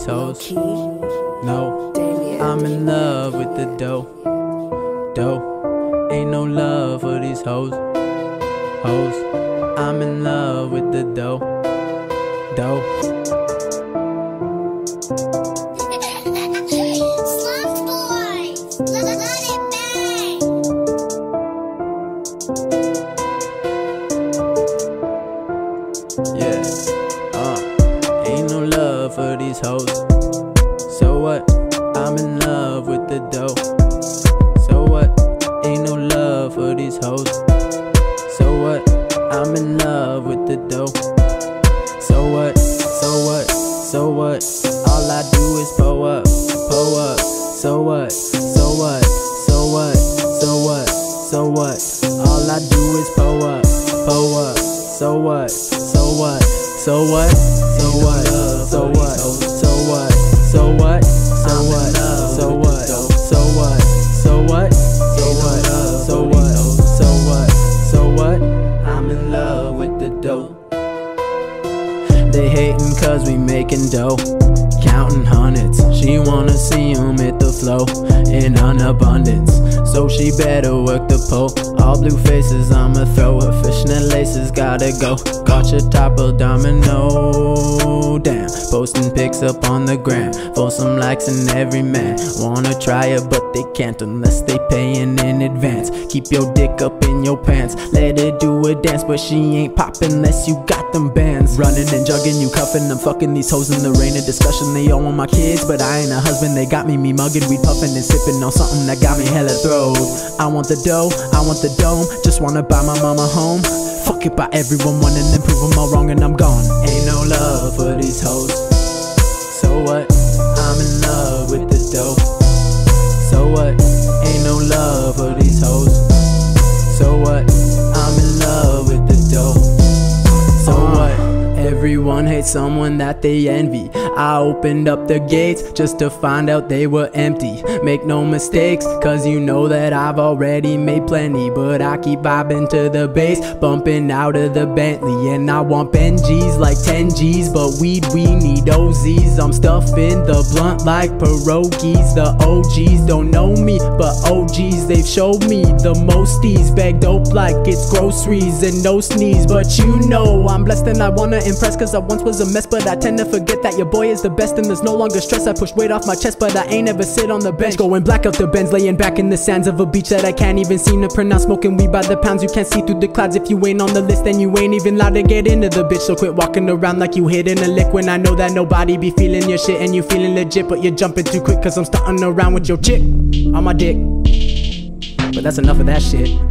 hoes. No, I'm in love with the dough. Ain't no love for these hoes. I'm in love with the dough. Slums boys, let it bang. Yeah, ain't no love for these hoes. So what? I'm in love with the dough. So what? Ain't no love for these hoes. So what? I'm in love with the dough. So what? So what? So what? All I do is pull up. So what? So what? So what? So what? So what? All I do is pull up. So what? So what? So what? So what? So what? So what? So what? So what? So what? So what? So what? So what? So what? So what? So what? I'm in love with the dough. They hatin' cause we making dough, counting hundreds. She wanna see 'em hit the flow in an abundance, so she better work the pole. All blue faces I'ma throw, her fishnet laces gotta go. Got your topple domino down, posting pics up on the gram for some likes, and every man wanna try it but they can't unless they payin' in advance. Keep your dick up in your pants, let her do a dance, but she ain't poppin' unless you got them bands. Running and jugging, you cuffin', I'm fucking these hoes in the rain of discussion. They all want my kids, but I ain't a husband. They got me mugging, we puffin' and sippin' on something that got me hella throwed. I want the dough, I want the dome, just wanna buy my mama home. Fuck it, buy everyone one and then prove them all wrong and I'm gone. Ain't no love for these hoes. So what? I'm in love with the dough. So what? Ain't no love for these hoes. So what? I'm in love with the dough. So what? Everyone hates someone that they envy. I opened up the gates just to find out they were empty. Make no mistakes, cause you know that I've already made plenty. But I keep vibing to the bass, bumping out of the Bentley. And I want Benjis like 10 G's, but we need OZs. I'm stuffing the blunt like pierogies. The OGs don't know me, but OGs, they've showed me the mosties. Bag dope like it's groceries and no sneeze. But you know I'm blessed and I wanna impress, cause I once was a mess, but I tend to forget that your boy is the best and there's no longer stress. I push weight off my chest, but I ain't ever sit on the bench. Going black out the Benz, laying back in the sands of a beach that I can't even seem to pronounce. Smoking weed by the pounds, you can't see through the clouds. If you ain't on the list, then you ain't even allowed to get into the bitch. So quit walking around like you hitting a lick, when I know that nobody be feeling your shit and you feeling legit, but you're jumping too quick cause I'm starting around with your chick on my dick. But that's enough of that shit.